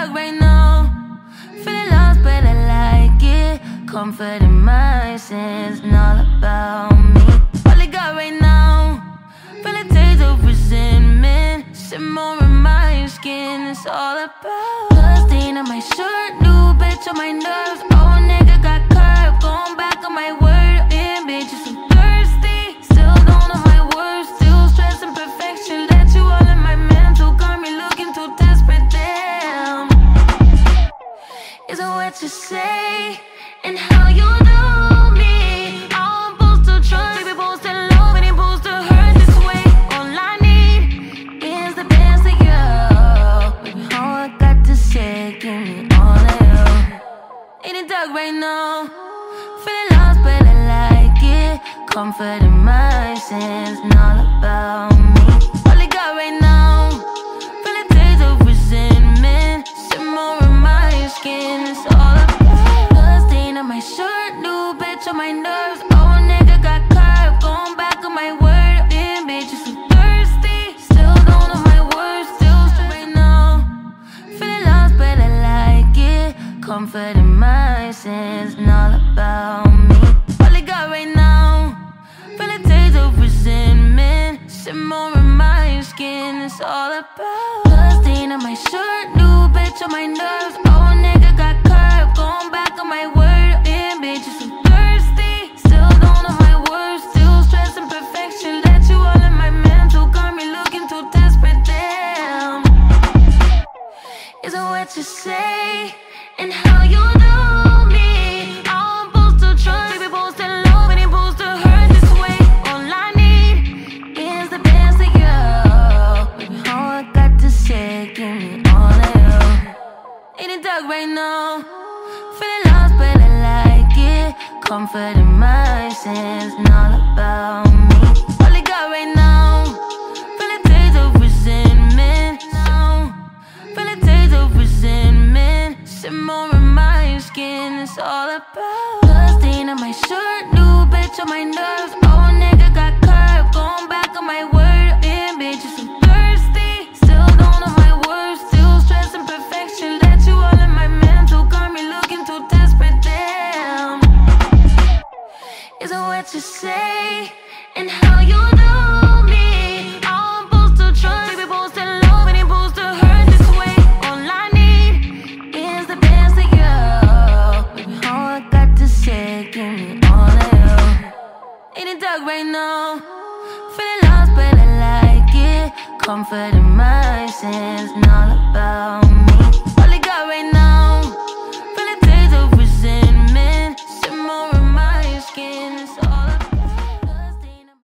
dark right now. Feeling lost, but I like it. Comfort in my sins, and all about me. All I got right now. Feeling taste of resentment. Simmer in my skin, it's all about. Blood stain on my shirt, new bitch on my nerves. Oh, nigga got curved, going back on my word. Yeah, bitch, you so thirsty. Still don't know my words, still stressing perfection. Let you all in my mental, got me looking too desperate. Damn, isn't what you say and how you know me. I'm supposed to trust, baby, supposed to love, and supposed to hurt this way. All I need is the best of you. Baby, all I got to say, give me all of you. In the dark right now, feeling lost, but I like it. Comfort in my sins, and all about me. All I got right now, feeling taste of resentment. Simmer in my skin, it's all about. Blood stain on my shirt, new bitch on my nerves. Oh, nigga got curved, going back on my word. Yeah, bitch, you so thirsty. Still don't know my words, still straight right now. Feeling lost, but I like it. Comfort in my sins, and all about me. All I got right now, feeling taste of resentment. Simmer in my skin, it's all about. Blood stain on my shirt, new bitch on my nerves. Oh, nigga got curved, going back on my word. Yeah, bitch, you so thirsty. Still don't know my words, still stressing perfection. Let you all in my mental, got me looking too desperate. Damn, isn't what you say and how you know me. I'm supposed to trust, baby, supposed to love, and supposed to hurt this way. All I need is the best of you. Baby, all I got to say, give me all of you. In the dark right now, feeling lost, but I like it. Comfort in my sins, and all about me. All I got right now, feeling taste of resentment. Now, feeling taste of resentment. Simmer in my skin, it's all about. Blood stain on my shirt, new bitch on my nerves. Oh,